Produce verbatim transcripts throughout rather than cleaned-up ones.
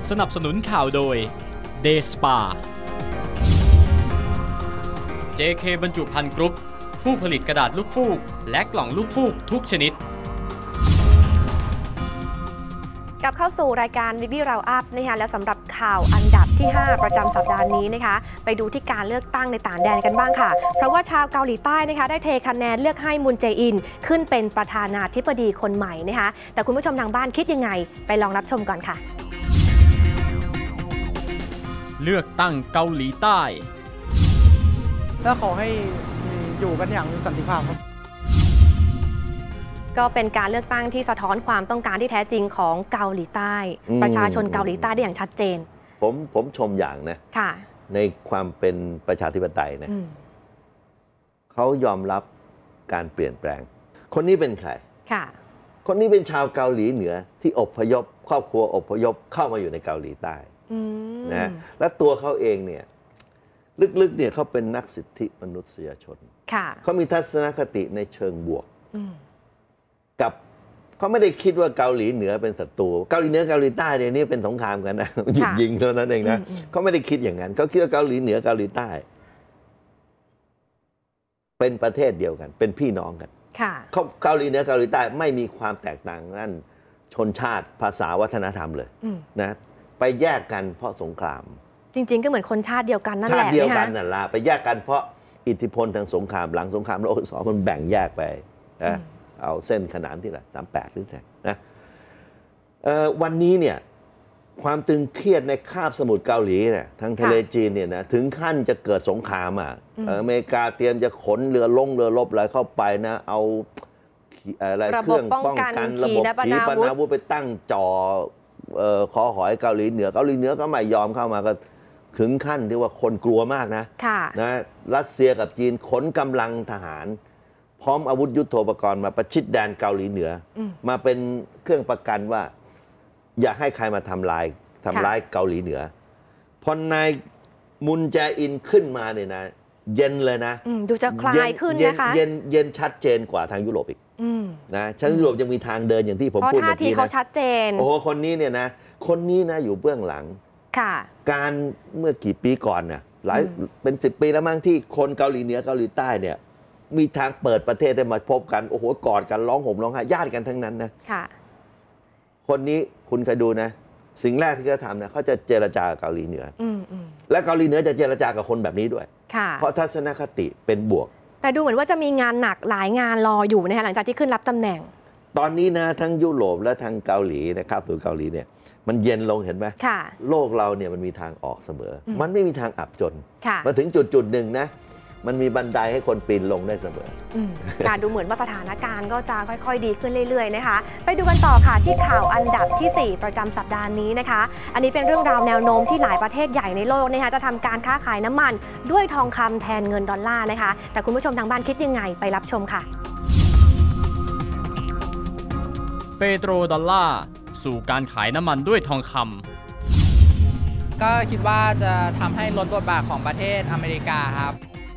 สนับสนุนข่าวโดย เดสปา เจ เค บรรจุภัณฑ์กรุ๊ปผู้ผลิตกระดาษลูกฟูกและกล่องลูกฟูกทุกชนิดกลับเข้าสู่รายการ Weekly Roundup นะคะและสำหรับข่าวอันดับที่ห้าประจำสัปดาห์นี้นะคะไปดูที่การเลือกตั้งในต่างแดนกันบ้างค่ะเพราะว่าชาวเกาหลีใต้นะคะได้เทคะแนนเลือกให้มุนเจอินขึ้นเป็นประธานาธิบดีคนใหม่นะคะแต่คุณผู้ชมทางบ้านคิดยังไงไปลองรับชมก่อนค่ะเลือกตั้งเกาหลีใต้และขอให้อยู่กันอย่างสันติภาพครับก็เป็นการเลือกตั้งที่สะท้อนความต้องการที่แท้จริงของเกาหลีใต้ประชาชนเกาหลีใต้ได้อย่างชัดเจนผมผมชมอย่างนะในความเป็นประชาธิปไตยนะเขายอมรับการเปลี่ยนแปลงคนนี้เป็นใครค่ะคนนี้เป็นชาวเกาหลีเหนือที่อพยพครอบครัวอพยพเข้ามาอยู่ในเกาหลีใต้นะและตัวเขาเองเนี่ยลึกๆเนี่ยเขาเป็นนักสิทธิมนุษยชนเขามีทัศนคติในเชิงบวกกับเขาไม่ได้คิดว่าเกาหลีเหนือเป็นศัตรูเกาหลีเหนือเกาหลีใต้เนี่ยนี่เป็นสงครามกันนะหยุดยิงเท่านั้นเองนะเขาไม่ได้คิดอย่างนั้นเขาคิดว่าเกาหลีเหนือเกาหลีใต้เป็นประเทศเดียวกันเป็นพี่น้องกันเขาเกาหลีเหนือเกาหลีใต้ไม่มีความแตกต่างนั่นชนชาติภาษาวัฒนธรรมเลยนะไปแยกกันเพราะสงครามจริงๆก็เหมือนคนชาติเดียวกันนั่นแหละชาติเดียวกันนั่นแหละไปแยกกันเพราะอิทธิพลทางสงครามหลังสงครามโลกครั้งที่สองมันแบ่งแยกไปนะเอาเส้นขนานที่ละสามแปดหรือไงนะวันนี้เนี่ยความตึงเครียดในคาบสมุทรเกาหลีเนี่ยทางทะเลจีนเนี่ยนะถึงขั้นจะเกิดสงครามอ่ะอเมริกาเตรียมจะขนเรือลงเรือรบอะไรเข้าไปนะเอาอะไรเครื่องป้องกันระบบขีปนาวุธไปตั้งจ่อคอหอยเกาหลีเหนือเกาหลีเหนือก็ไม่ยอมเข้ามาก็ถึงขั้นที่ว่าคนกลัวมากนะนะรัสเซียกับจีนขนกำลังทหารพร้อมอาวุธยุโทโธปกรณ์มาประชิดแดนเกาหลีเหนือมาเป็นเครื่องประกันว่าอย่าให้ใครมาทำลายทำร้ายเกาหลีเหนือพอนายมุนแจอินขึ้นมาเนี่ยนะเย็นเลยนะดูจะคลายขึ้นนะคะเย็นเย็นชัดเจนกว่าทางยุโรปอีกนะทางยุโรปยังมีทางเดินอย่างที่ผมพูดเมื่อกี้นะเพราะท่าทีเขาชัดเจนโอ้โหคนนี้เนี่ยนะคนนี้นะอยู่เบื้องหลังการเมื่อกี่ปีก่อนน่ะหลายเป็นสิบปีแล้วมั้งที่คนเกาหลีเหนือเกาหลีใต้เนี่ยมีทางเปิดประเทศได้มาพบกันโอ้โหกอดกันร้องห่มร้องไห้ญาติกันทั้งนั้นนะคนนี้คุณเคยดูนะสิ่งแรกที่เขาทำนะเขาจะเจรจากับเกาหลีเหนือและเกาหลีเหนือจะเจรจากับคนแบบนี้ด้วยเพราะทัศนคติเป็นบวกแต่ดูเหมือนว่าจะมีงานหนักหลายงานรออยู่นะคะหลังจากที่ขึ้นรับตำแหน่งตอนนี้นะทั้งยุโรปและทั้งเกาหลีนะครับสู่เกาหลีเนี่ยมันเย็นลงเห็นไหมโลกเราเนี่ยมันมีทางออกเสมอมันไม่มีทางอับจนมาถึงจุดจุดหนึ่งนะมันมีบันไดให้คนปีนลงได้เสมอการดูเหมือนว่าสถานการณ์ก็จะค่อยๆดีขึ้นเรื่อยๆนะคะไปดูกันต่อค่ะที่ข่าวอันดับที่สี่ประจำสัปดาห์นี้นะคะอันนี้เป็นเรื่องราวแนวโน้มที่หลายประเทศใหญ่ในโลกนะคะจะทำการค้าขายน้ำมันด้วยทองคำแทนเงินดอลลาร์นะคะแต่คุณผู้ชมทางบ้านคิดยังไงไปรับชมค่ะเปโตรดอลลาร์สู่การขายน้ำมันด้วยทองคำก็คิดว่าจะทำให้ลดบทบาทของประเทศอเมริกาครับ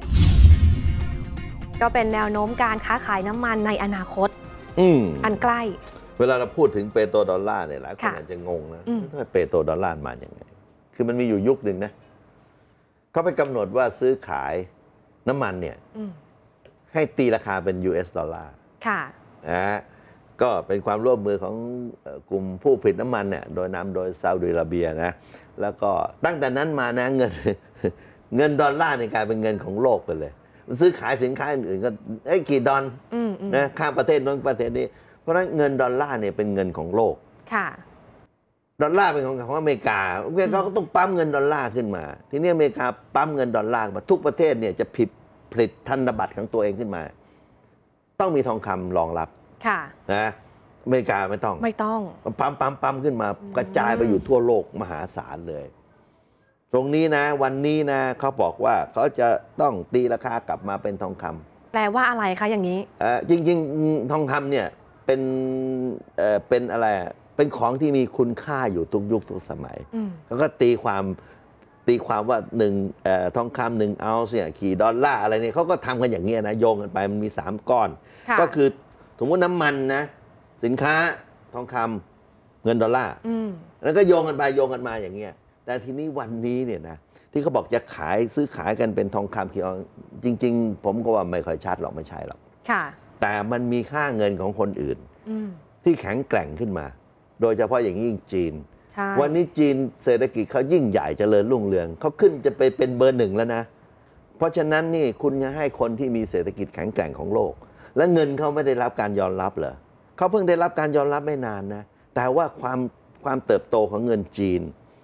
ก็เป็นแนวโน้มการค้าขายน้ำมันในอนาคตอันใกล้เวลาเราพูดถึงเปโตรดอลลาร์เนี่ยหลายคนอาจจะงงนะว่าเปโตรดอลลาร์มาอย่างไงคือมันมีอยู่ยุคหนึ่งนะเขาไปกำหนดว่าซื้อขายน้ำมันเนี่ยให้ตีราคาเป็น ยู เอส ดอลลาร์ค่ะนะก็เป็นความร่วมมือของกลุ่มผู้ผลิตน้ำมันเนี่ยโดยนำโดยซาอุดิอาระเบียนะแล้วก็ตั้งแต่นั้นมานะเงินเงินดอลลาร์เนี่ยกลายเป็นเงินของโลกไปเลยซื้อขายสินค้าอื่นๆก็ไอ้กี่ดอลนะข้ามประเทศโน้นประเทศนี้เพราะฉะนั้นเงินดอลลาร์เนี่ยเป็นเงินของโลกค่ะดอลลาร์เป็นของของอเมริกาเขาก็ต้องปั๊มเงินดอลลาร์ขึ้นมาทีนี้อเมริกาปั๊มเงินดอลลาร์มาทุกประเทศเนี่ยจะผลิตผลิตธนบัตรของตัวเองขึ้นมาต้องมีทองคำรองรับค่ะนะอเมริกาไม่ต้องไม่ต้องปั๊มปั๊มปั๊มขึ้นมากระจายไปอยู่ทั่วโลกมหาศาลเลยตรงนี้นะวันนี้นะเขาบอกว่าเขาจะต้องตีราคากลับมาเป็นทองคำแปลว่าอะไรคะอย่างนี้จริงๆทองคำเนี่ยเป็นเอ่อเป็นอะไรเป็นของที่มีคุณค่าอยู่ทุกยุคทุกสมัยเขาก็ตีความตีความว่าหนึ่งทองคำหนึ่งเอาเนี่ยกี่ดอลลาร์อะไรเนี่ยเขาก็ทำกันอย่างเงี้ยนะโยงกันไปมันมีสามก้อนก็คือสมมติน้ำมันนะสินค้าทองคเงินดอลลาร์แล้วก็โยงกันไปโยงกันมาอย่างเงี้ยแต่ทีนี้วันนี้เนี่ยนะที่เขาบอกจะขายซื้อขายกันเป็นทองคำเขียวจริงๆผมก็ว่าไม่ค่อยชัดหรอกไม่ใช่หรอกแต่มันมีค่าเงินของคนอื่นที่แข็งแกร่งขึ้นมา โดยเฉพาะอย่างยิ่งจีนวันนี้จีนเศรษฐกิจเขายิ่งใหญ่เจริญรุ่งเรืองเขาขึ้นจะไปเป็นเบอร์หนึ่งแล้วนะเพราะฉะนั้นนี่คุณจะให้คนที่มีเศรษฐกิจแข็งแกร่งของโลกและเงินเขาไม่ได้รับการยอมรับเหรอเขาเพิ่งได้รับการยอมรับไม่นานนะแต่ว่าความความเติบโตของเงินจีน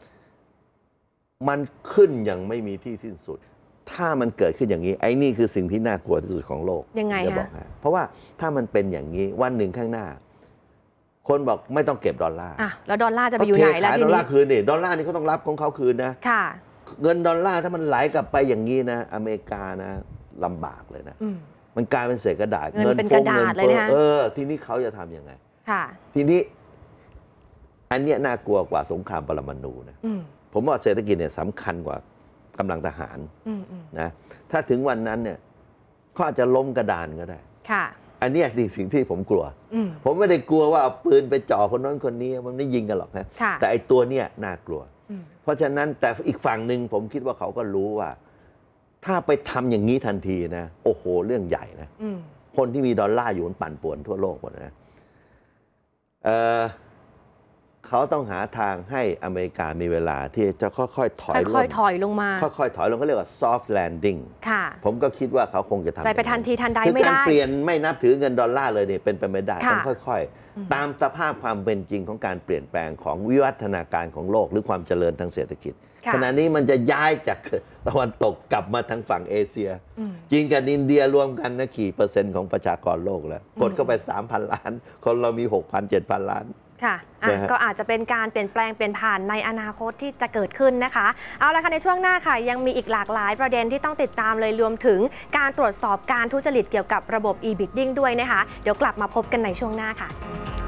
มันขึ้นอย่างไม่มีที่สิ้นสุดถ้ามันเกิดขึ้นอย่างนี้ไอ้นี่คือสิ่งที่น่ากลัวที่สุดของโลกยังไงจะบอกฮะเพราะว่าถ้ามันเป็นอย่างนี้วันหนึ่งข้างหน้าคนบอกไม่ต้องเก็บดอลลาร์อ่ะแล้วดอลลาร์จะไปอยู่ไหนแล้วทีนี้ดอลลาร์คืนนี่ดอลลาร์นี่เขาต้องรับของเขาคืนนะค่ะเงินดอลลาร์ถ้ามันไหลกลับไปอย่างนี้นะอเมริกานะลำบากเลยนะมันกลายเป็นเศษกระดาษเงินเป็นกระดาษเลยนะเออทีนี้เขาจะทำยังไงค่ะทีนี้อันเนี้ยน่ากลัวกว่าสงครามปรมาณูนะผมว่าเศรษฐกิจเนี่ยสำคัญกว่ากำลังทหารนะถ้าถึงวันนั้นเนี่ยเขาอาจจะล้มกระดานก็ได้ค่ะอันนี้คือสิ่งที่ผมกลัวผมไม่ได้กลัวว่าเอาปืนไปจ่อคนนั้นคนนี้มันไม่ยิงกันหรอกนะแต่ไอ้ตัวเนี้ยน่ากลัวเพราะฉะนั้นแต่อีกฝั่งหนึ่งผมคิดว่าเขาก็รู้ว่าถ้าไปทำอย่างนี้ทันทีนะโอ้โหเรื่องใหญ่นะคนที่มีดอลลาร์อยู่มันปั่นป่วนทั่วโลกหมดนะเออเขาต้องหาทางให้อเมริกามีเวลาที่จะค่อยๆถอยลงค่อยๆถอยลงมาค่อยๆถอยลงเขาเรียกว่า soft landing ค่ะผมก็คิดว่าเขาคงจะทำใจไปทันทีทันใดไม่ได้คือการเปลี่ยนไม่นับถือเงินดอลลาร์เลยเนี่ยเป็นไปไม่ได้ต้องค่อยๆตามสภาพความเป็นจริงของการเปลี่ยนแปลงของวิวัฒนาการของโลกหรือความเจริญทางเศรษฐกิจขณะนี้มันจะย้ายจากตะวันตกกลับมาทางฝั่งเอเชียจีนกับอินเดียรวมกันนะกี่เปอร์เซ็นต์ของประชากรโลกแล้วกดเข้าไป สามพัน ล้านคนเรามี หกพัน เจ็ดพัน ล้านค่ะก็อาจจะเป็นการเปลี่ยนแปลงเปลี่ยนผ่านในอนาคตที่จะเกิดขึ้นนะคะเอาละค่ะในช่วงหน้าค่ะยังมีอีกหลากหลายประเด็นที่ต้องติดตามเลยรวมถึงการตรวจสอบการทุจริตเกี่ยวกับระบบ e-bidding ด้วยนะคะเดี๋ยวกลับมาพบกันในช่วงหน้าค่ะ